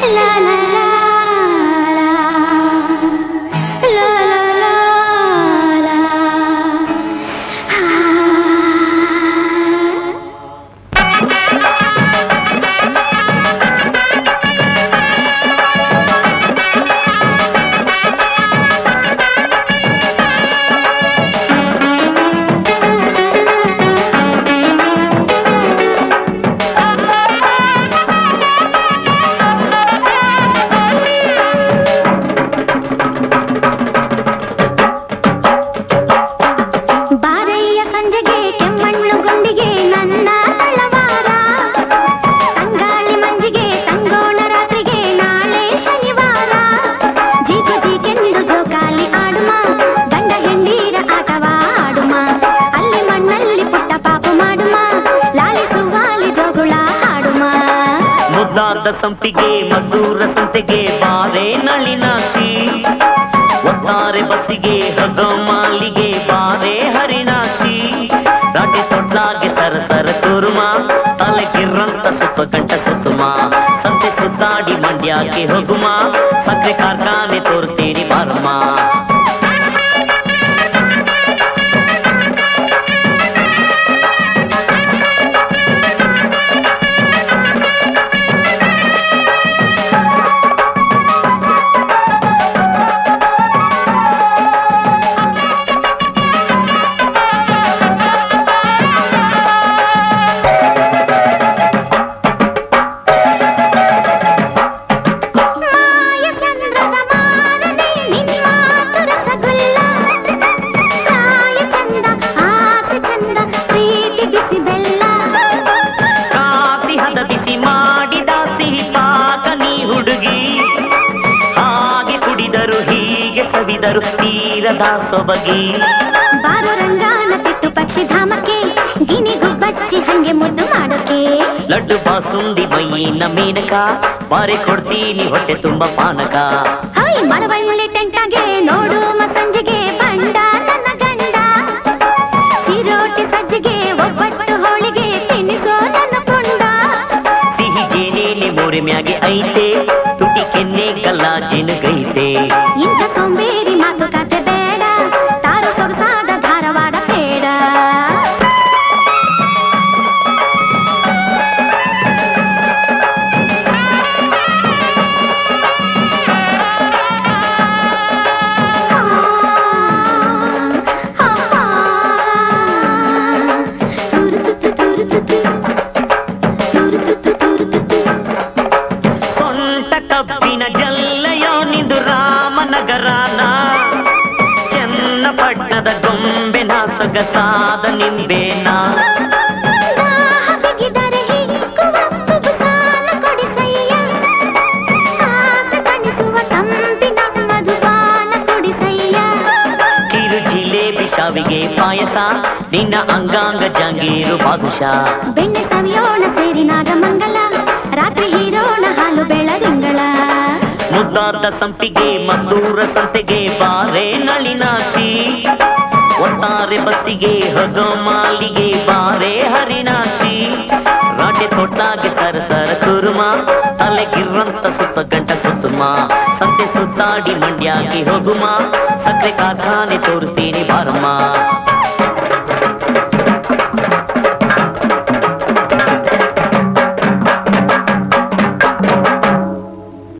ಸಂಪಿಗೆ ಮಧುರ ಸಂಸೆಗೆ ಬಾರೆ ನಳಿನಾಕ್ಷಿ ಒತ್ತಾರೆ ಬಸ್ಸಿಗೆ ಹಗ ಮಾಲಿಗೆ ಬಾರೆ ಹರಿನಾಕ್ಷಿ ರಾಟೆ ತೊಟ್ಲಾಗೆ ಸರಸರ ಕುರುಮ ತಲೆಗಿರಂತ ಸುತ್ತ ಗಂಟ ಸುಸುಮ ಸಂಸೆ ಸುತ್ತಾಡಿ ಮಂಡ್ಯಕ್ಕೆ ಹೋಗುಮ ಸಕ್ಕರೆ ಕಾರ್ಖಾನೆ ತೋರಿಸ್ತೀನಿ ಬಾರಮ್ಮ ತೀರದ ಸೊಬಗಿ ಬಾರೋ ರಂಗಾನ ತಿಟ್ಟು ಪಕ್ಷಿ ಧಾಮಕ್ಕೆ ಗಿನಿಗು ಬಚ್ಚಿ ಹಂಗೆ ಮುದ್ದು ಮಾಡೋಕೆ ಲಡ್ಡು ಬಾಸುಂದಿ ಮೈಯಿನ ಮೀನಕ ಬಾರಿ ಕೊಡ್ತೀನಿ ಹೊಟ್ಟೆ ತುಂಬ ಪಾನಕ ಹೈ ಮಳವಳ್ಳಿ ಟೆಂಟಾಗೆ ನೋಡು ಸಂಜೆಗೆ ಬಂಡ ನನ್ನ ಗಂಡ ಚಿರೋಟಿ ಸಜ್ಜಿಗೆ ಒಬ್ಬಟ್ಟು ಹೋಳಿಗೆ ತಿನ್ನಿಸೋ ನನ್ನ ಪುಂಡ ಸಿಹಿ ಜೇನೇನೆ ಮೋರೆ ಮ್ಯಾಗೆ ಐತೆ ತುಟಿ ಕೆನ್ನೆ ಕಲ್ಲ ಜಿನುಗೈತೆ ಇಂಥ ಸೋಂಬೇರಿ ಮಾತುಕತೆ ಬೇಡ ತಾರು ಸೊಗಸಾದ ಧಾರವಾಡ ಬೇಡ ಸೊಂಟ ಕಬ್ಬಿನ ಜಲ್ಲಯೋ ನಿಂದು ರಾಮನಗರಾನ ಚನ್ನಪಟ್ಟಣದ ಗೊಂಬೆನ ಸೊಗಸಾದ ನಿಂಬೇನ ಕಿರು ಜಿಲೇಬಿ ಶಾವಿಗೆ ಪಾಯಸ ನಿನ್ನ ಅಂಗಾಂಗ ಜಂಗೀರು ಬಾದುಷಾ ಬೆಣ್ಣೆ ಸವಿಯೋಣ ಸೇರಿ ನಾಗಮಂಗಲ ರಾತ್ರಿ ಹೀರೋಣ ಹಾಲು ಬೆಳದಿಂಗಳ ಮುದ್ದಾದ ಸಂಪಿಗೆ ಮಧುರ ಸಂಸೆಗೆ ಬಾರೆ ನಳಿನಾಕ್ಷಿ ಒತ್ತಾರೆ ಬಸ್ಸಿಗೆ ಹಗ ಮಾಲಿಗೆ ಬಾರೆ ಹರಿನಾಕ್ಷಿ ರಾಟೆ ತೊಟ್ಲಾಗೆ ಸರಸರ ಕುರುಮ ತಲೆಗಿರಂತ ಸುತ್ತ ಗಂಟ ಸುಸುಮ ಸಂಸೆ ಸುತ್ತಾಡಿ ಮಂಡ್ಯಕ್ಕೆ ಹೋಗುಮ ಸಕ್ಕರೆ ಕಾರ್ಖಾನೆ ತೋರಿಸ್ತೀನಿ ಬಾರಮ್ಮ